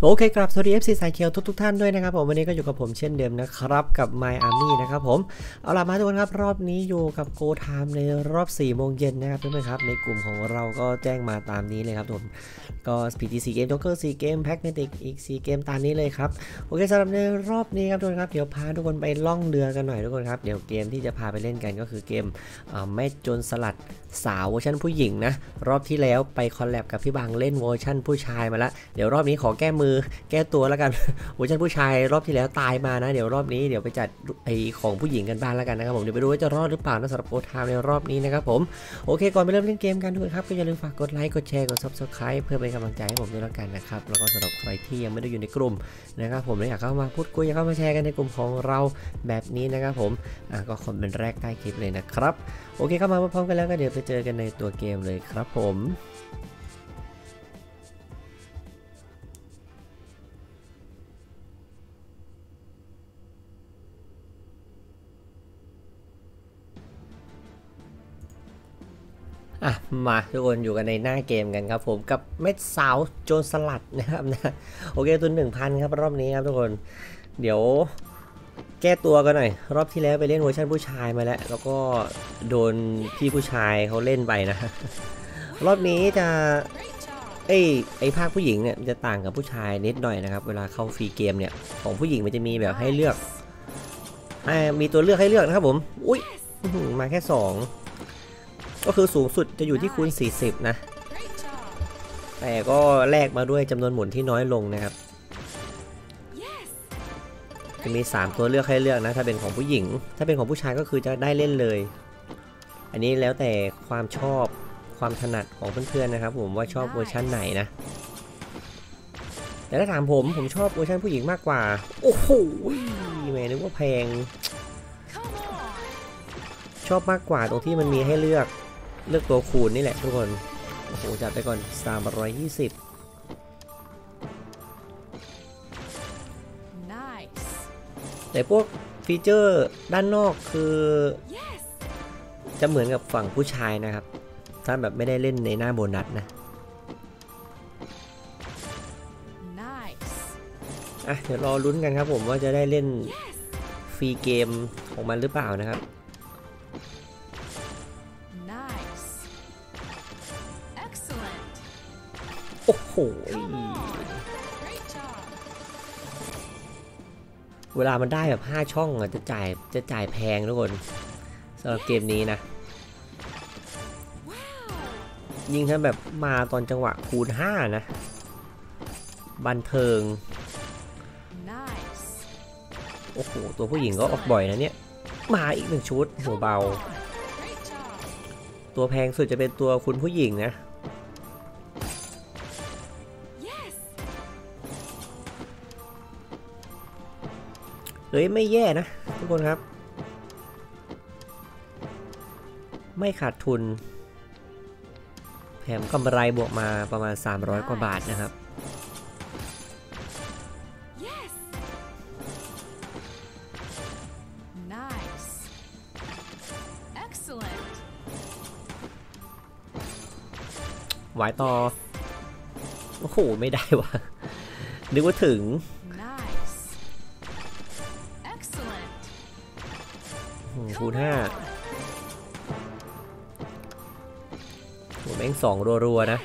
โอเคครับสวัสดี FC สายเขียวทุกท่านด้วยนะครับผมวันนี้ก็อยู่กับผมเช่นเดิมนะครับกับ My Army นะครับผมเอาล่ะมาทุกคนครับรอบนี้อยู่กับ Go Time ในรอบ4 โมงเย็นนะครับเพื่อนๆครับในกลุ่มของเราก็แจ้งมาตามนี้เลยครับผมก็ PT 4 เกม Joker 4 เกม Pragmatic อีก4 เกมตามนี้เลยครับโอเคสำหรับในรอบนี้ครับทุกคนครับเดี๋ยวพาทุกคนไปล่องเรือกันหน่อยทุกคนครับเดี๋ยวเกมที่จะพาไปเล่นกันก็คือเกมไม่โจรสลัดสาวเวอร์ชันผู้หญิงนะรอบที่แล้วไปคอลแลบกับพี่บางเล่นเวอร์ชันผู้ชายมาแล้วเดี๋ยวรอบนี้ขอแก้มือแก้ตัวแล้วกัน เวอร์ชันผู้ชายรอบที่แล้วตายมานะเดี๋ยวรอบนี้เดี๋ยวไปจัดไอของผู้หญิงกันบ้างแล้วกันนะครับผมเดี๋ยวไปดูว่าจะรอดหรือเปล่านะสำหรับโกไทม์ในรอบนี้นะครับผมโอเคก่อนไปเริ่มเล่นเกมกันทุกคนครับก็อย่าลืมฝากกดไลค์กดแชร์กด Subscribe เพื่อเป็นกำลังใจให้ผมด้วยแล้วกันนะครับแล้วก็สำหรับใครที่ยังไม่ได้อยู่ในกลุ่มนะครับผมอยากเข้ามาพูดคุยอยากเข้ามาแชร์กันในกลุ่มของเราแบบนี้นะครับผมก็คอมเมนต์แรกใต้คลิปเลยนะครับโอเคเข้ามาพร้อมกันแล้วก็เดี๋ยวไปเจอกันในตัวเกมเลยครับผมมาทุกคนอยู่กันในหน้าเกมกันครับผมกับเม็ดสาวโจรสลัดนะครับนะโอเคทุน 1,000 ครับรอบนี้ครับทุกคนเดี๋ยวแก้ตัวกันหน่อยรอบที่แล้วไปเล่นเวอร์ชันผู้ชายมาแล้วก็โดนพี่ผู้ชายเขาเล่นไปนะรอบนี้จะไอภาคผู้หญิงเนี่ยจะต่างกับผู้ชายนิดหน่อยนะครับเวลาเข้าฟรีเกมเนี่ยของผู้หญิงมันจะมีแบบให้เลือกมีตัวเลือกให้เลือกนะครับผมอุ้ยมาแค่2ก็คือสูงสุดจะอยู่ที่คูณ40นะแต่ก็แลกมาด้วยจำนวนหมุนที่น้อยลงนะครับจะมี3ตัวเลือกให้เลือกนะถ้าเป็นของผู้หญิงถ้าเป็นของผู้ชายก็คือจะได้เล่นเลยอันนี้แล้วแต่ความชอบความถนัดของเพื่อนๆนะครับผมว่าชอบเวอร์ชันไหนนะแต่ถ้าถามผมชอบเวอร์ชันผู้หญิงมากกว่าโอ้โหแม่นึกว่าแพงชอบมากกว่าตรงที่มันมีให้เลือกตัวคูณนี่แหละทุกคนโอ้โหจัดไปก่อน320แต่พวกฟีเจอร์ด้านนอกคือจะเหมือนกับฝั่งผู้ชายนะครับถ้าแบบไม่ได้เล่นในหน้าโบนัสนะเดี๋ยวรอลุ้นกันครับผมว่าจะได้เล่นฟรีเกมของมันหรือเปล่านะครับโอ้โหเวลามันได้แบบ5ช่องจะจ่ายแพงทุกคนสำหรับเกมนี้นะยิ่งถ้าแบบมาตอนจังหวะคูณ5นะบันเทิงโอ้โหตัวผู้หญิงก็ออกบ่อยนะเนี่ยมาอีก1ชุดหัวเบาตัวแพงสุดจะเป็นตัวคุณผู้หญิงนะเฮ้ยไม่แย่นะทุกคนครับไม่ขาดทุนแถมกำไรบวกมาประมาณ300 กว่าบาทนะครับหวายต่อโอ้โหไม่ได้วะนึกว่าถึงคูณ5ผมแม่ง2รัวๆนะ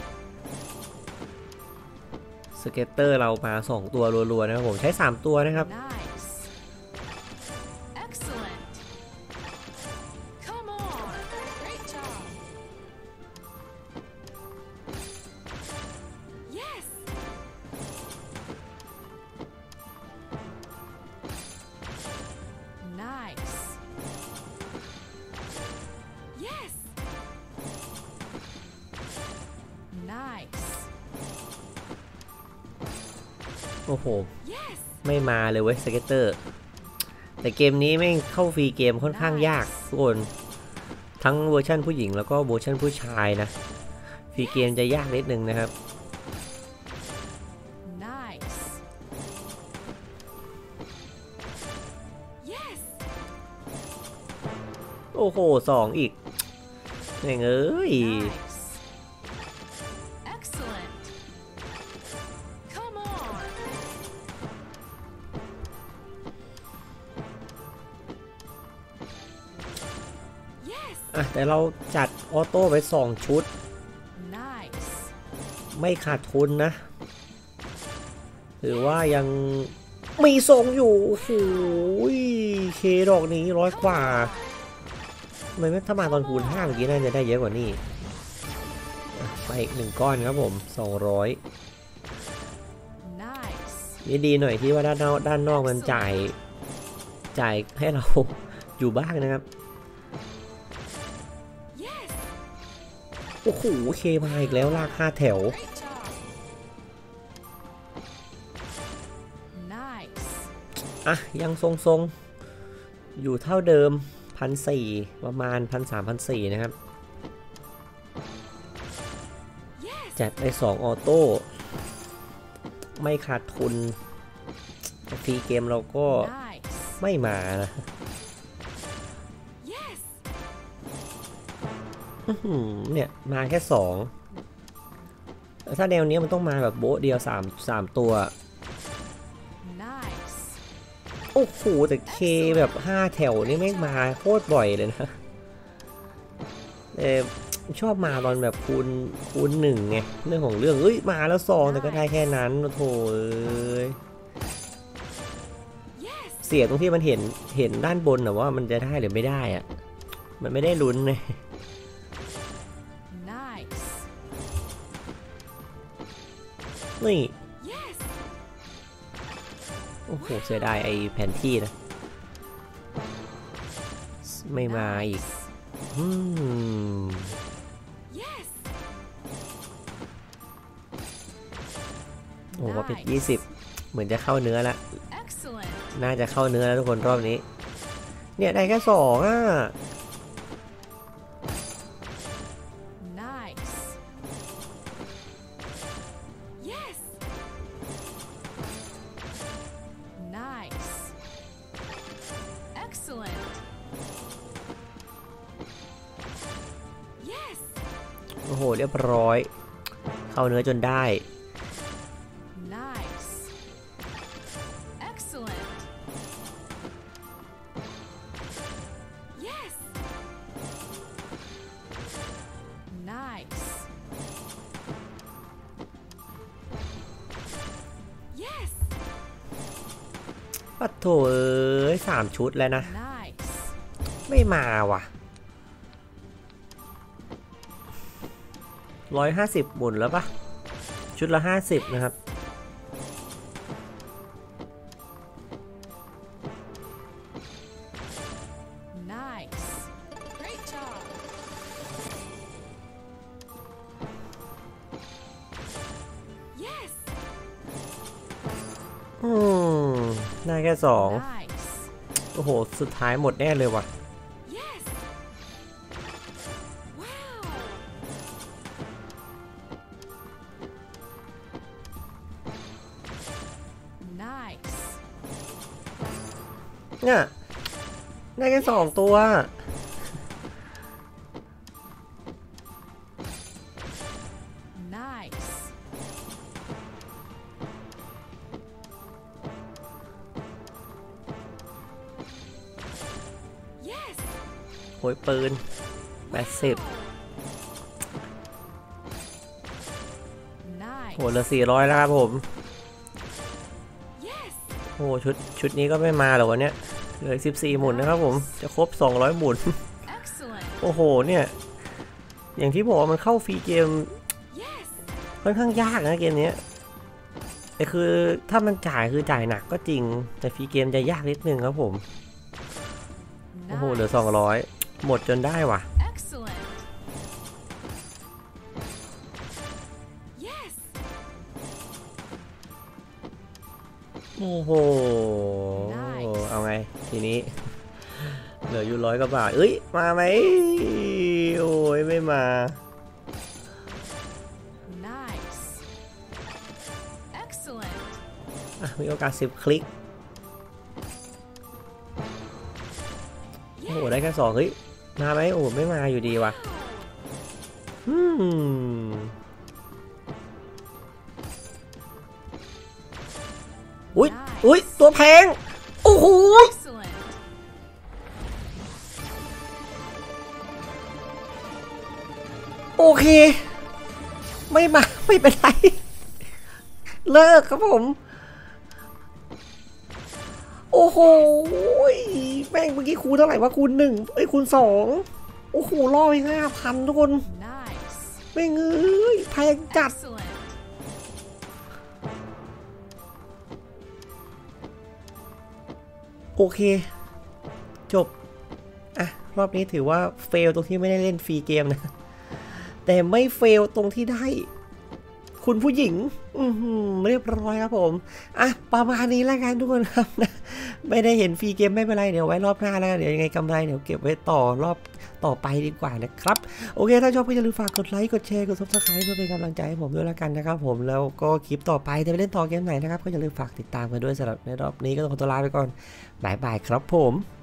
สเก็ตเตอร์เรามา2ตัวรัวๆนะครับผมใช้3ตัวนะครับโอ้โหไม่มาเลยเว้ยสเก็ตเตอร์แต่เกมนี้แม่งเข้าฟรีเกมค่อนข้างยากทุกคนทั้งเวอร์ชันผู้หญิงแล้วก็เวอร์ชันผู้ชายนะฟรีเกมจะยากนิดนึงนะครับโอ้โห2อีกเอ้ย โแต่เราจัดออโต้ไป2ชุด Nice. ไม่ขาดทุนนะหรือว่ายังมีทรงอยู่โอ้โหเคดอกนี้100 กว่าทำไมไม่ถ้ามาตอนคูณ5เมื่อกี้น่าจะได้เยอะกว่านี้ไปอีก1 ก้อนครับผม200 Nice. นี่ดีหน่อยที่ว่าด้านนอกมันจ่ายให้เรา อยู่บ้างนะครับ Yes. โอ้โหเคมาอีกแล้วลาก5 แถว Great job. Nice. ยังทรงๆอยู่เท่าเดิม1,400ประมาณ1,300-1,400นะครับ Yes. จัดไป2 ออโต้ไม่ขาดทุนฟรีเกมเราก็ Nice. ไม่มานะ Yes. เนี่ยมาแค่2ถ้าแนวนี้มันต้องมาแบบโบ๊ะเดียว3ตัว Nice. โอ้โหแต่เคแบบ5 แถวนี่ไม่มาโคตรบ่อยเลยนะชอบมาตอนแบบคูณ1ไงเรื่องของเรื่องมาแล้ว2แต่ก็ได้แค่นั้นโถเสียตรงที่มันเห็นด้านบนนะว่ามันจะได้หรือไม่ได้อะมันไม่ได้ลุ้นเลย Nice. นี่ Yes. โอ้โหเสียดายไอ้แผนที่นะไม่มาอีก Yes. โอ้ว่าเป็น20เหมือนจะเข้าเนื้อละ Excellent. น่าจะเข้าเนื้อแล้วทุกคนรอบนี้เนี่ยได้แค่2 Nice. Yes. Nice. Excellent. Yes. โอ้โหเรียบร้อยเข้าเนื้อจนได้ Nice. Excellent. Yes. Nice. Yes. ปัดโถ3 ชุดแล้วนะ Nice. ไม่มาว่ะ150หมุนแล้วปะชุดละ50นะครับ Nice. Great job. Yes. ได้แค่ Nice. 2โอ้โหสุดท้ายหมดแน่เลยว่ะ Yes. Wow. Nice. เนี่ยได้แค่2 ตัว Nice. Yes. โหยปืน80 Nice. โหเหลือ400แล้วครับผม Yes. โอ้ชุดนี้ก็ไม่มาหรอกวันเนี้ยเหลือ14หมุนนะครับผมจะครบ200หมุน Excellent. โอ้โหเนี่ยอย่างที่บอกมันเข้าฟรีเกม Yes. ค่อนข้างยากนะเกมนี้แต่คือถ้ามันจ่ายคือจ่ายหนักก็จริงแต่ฟรีเกมจะยากนิดนึงครับผมโอ้โหเหลือ Nice. 200หมดจนได้ว่ะ Excellent. Yes. โอ้โห Nice. เอาไงทีนี้เหลืออยู่100 กว่าบาทมาไหมโอ้ยไม่มา Nice. Excellent. มีโอกาส10 คลิกโอ้โหได้แค่2มาไหมโอ้ไม่มาอยู่ดีว่ะอุ้ยตัวแพงโอ้โห Excellent. โอเคไม่มาไม่เป็นไรเลิกครับผมโอ้โหแม่งเมื่อกี้คูณเท่าไหร่วะคูณ1คูณ2โอ้โหล่อไป5,000ทุกคน Nice. แม่งเอ้ยแพงจัด Excellent. โอเคจบอ่ะรอบนี้ถือว่าเฟลตรงที่ไม่ได้เล่นฟรีเกมนะแต่ไม่เฟลตรงที่ได้คุณผู้หญิงเรียบร้อยครับผมอ่ะประมาณนี้แล้วกันทุกคนครับนะไม่ได้เห็นฟรีเกมไม่เป็นไรเดี๋ยวไว้รอบหน้าแล้วกันเดี๋ยวยังไงกำไรเดี๋ยวเก็บไว้ต่อรอบต่อไปดีกว่านะครับโอเคถ้าชอบก็อย่าลืมฝากกดไลค์กดแชร์กด Subscribe เพื่อเป็นกำลังใจให้ผมด้วยแล้วกันนะครับผมแล้วก็คลิปต่อไปจะไปเล่นต่อเกมไหนนะครับก็อย่าลืมฝากติดตามกันด้วยสำหรับในรอบนี้ก็ต้องขอตัวลาไปก่อนบ๊ายบายครับผม